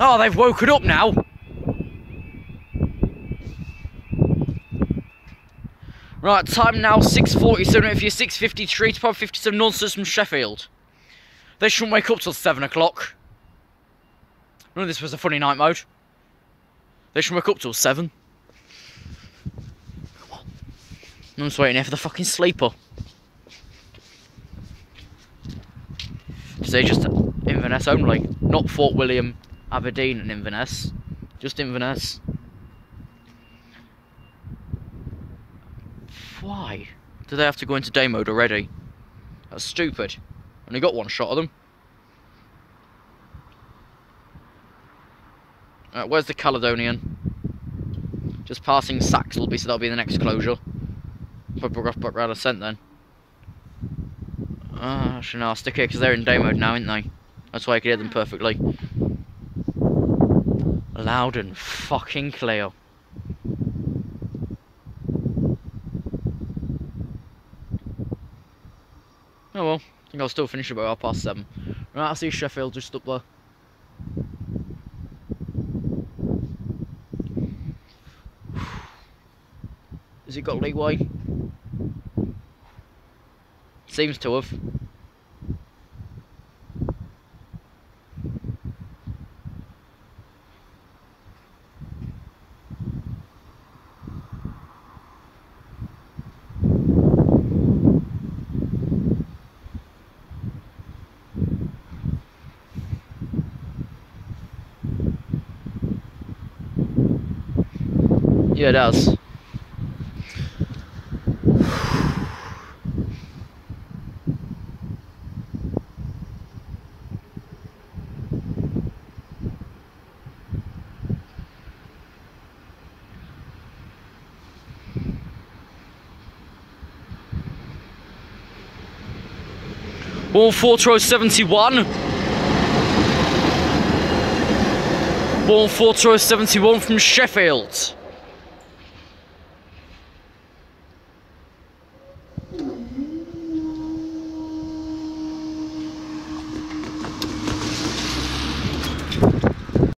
Oh, they've woken up now. Right, time now 6:47 for your 6:53 to 57 nonsense from Sheffield. They shouldn't wake up till 7 o'clock. None of this was a funny night mode. They shouldn't wake up till 7. Come on. I'm just waiting here for the fucking sleeper. Say just Inverness only, not Fort William, Aberdeen and Inverness. Just Inverness. Why? Do they have to go into day mode already? That's stupid. Only got one shot of them. Where's the Caledonian? Just passing Saxelby, so that'll be the next closure. Probably off back round ascent then. Actually no, I'll stick here because they're in day mode now, aren't they? That's why I can hear them perfectly. Loud and fucking clear. Oh well, I think I'll still finish about 7:30. Right, I see Sheffield just up there. Has it got leeway? Seems to have. Yeah, it does. Ball 4-71. Ball 4-71 from Sheffield.